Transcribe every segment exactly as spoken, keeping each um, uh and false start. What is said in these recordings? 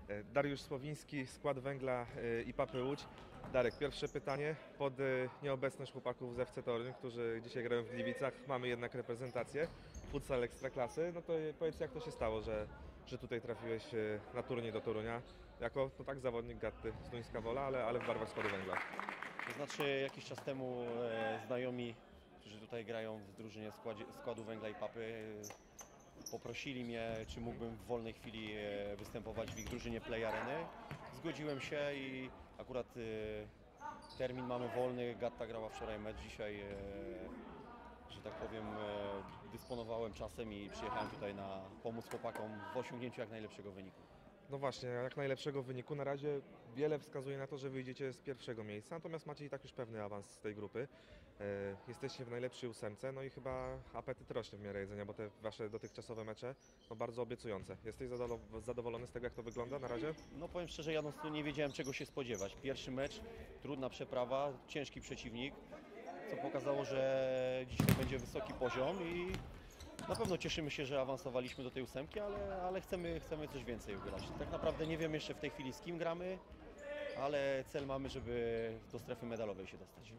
Dariusz Słowiński, Skład Węgla i Papy Łódź. Darek, pierwsze pytanie. Pod nieobecność chłopaków z F C Toruń, którzy dzisiaj grają w Gliwicach, mamy jednak reprezentację, futsal Ekstraklasy. No to powiedz, jak to się stało, że, że tutaj trafiłeś na turniej do Torunia, jako no tak zawodnik Gatty z Duńska Wola, ale, ale w barwach Składu Węgla. To znaczy jakiś czas temu e, znajomi, którzy tutaj grają w drużynie składzie, Składu Węgla i Papy, e, poprosili mnie, czy mógłbym w wolnej chwili e, występować w ich drużynie Play Areny. Zgodziłem się i akurat e, termin mamy wolny. Gatta grała wczoraj mecz, dzisiaj, e, że tak powiem, e, dysponowałem czasem i przyjechałem tutaj na pomóc chłopakom w osiągnięciu jak najlepszego wyniku. No właśnie, jak najlepszego wyniku. Na razie wiele wskazuje na to, że wyjdziecie z pierwszego miejsca, natomiast macie i tak już pewny awans z tej grupy. E, jesteście w najlepszej ósemce, no i chyba apetyt rośnie w miarę jedzenia, bo te wasze dotychczasowe mecze no bardzo obiecujące. Jesteś zadowolony z tego, jak to wygląda na razie? No powiem szczerze, jadąc tu nie wiedziałem, czego się spodziewać. Pierwszy mecz, trudna przeprawa, ciężki przeciwnik, co pokazało, że dzisiaj będzie wysoki poziom i na pewno cieszymy się, że awansowaliśmy do tej ósemki, ale, ale chcemy, chcemy coś więcej ugrać. Tak naprawdę nie wiem jeszcze w tej chwili, z kim gramy, ale cel mamy, żeby do strefy medalowej się dostać.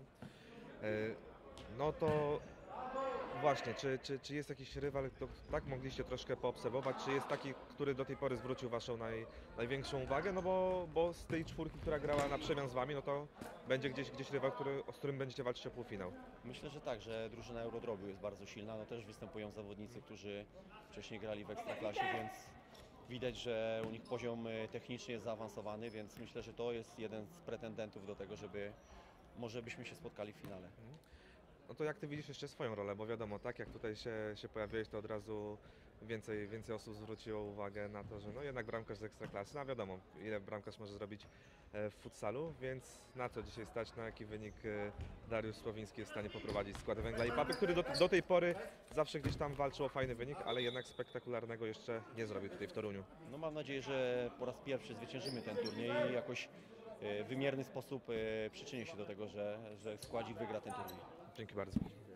No to właśnie, czy, czy, czy jest jakiś rywal, to tak mogliście troszkę poobserwować, czy jest taki, który do tej pory zwrócił waszą naj, największą uwagę, no bo, bo z tej czwórki, która grała na przemian z wami, no to będzie gdzieś, gdzieś rywal, który, z którym będziecie walczyć o półfinał. Myślę, że tak, że drużyna Eurodrogu jest bardzo silna, no też występują zawodnicy, którzy wcześniej grali w Ekstraklasie, więc widać, że u nich poziom techniczny jest zaawansowany, więc myślę, że to jest jeden z pretendentów do tego, żeby może byśmy się spotkali w finale. No to jak ty widzisz jeszcze swoją rolę, bo wiadomo, tak jak tutaj się, się pojawiłeś, to od razu więcej, więcej osób zwróciło uwagę na to, że no jednak bramkarz z Ekstraklasy, no wiadomo, ile bramkarz może zrobić w futsalu, więc na co dzisiaj stać, na jaki wynik Dariusz Słowiński jest w stanie poprowadzić Skład Węgla i Papy, który do, do tej pory zawsze gdzieś tam walczył o fajny wynik, ale jednak spektakularnego jeszcze nie zrobił tutaj w Toruniu. No mam nadzieję, że po raz pierwszy zwyciężymy ten turniej i jakoś w wymierny sposób przyczyni się do tego, że, że składzik wygra ten turniej. Dzięki bardzo.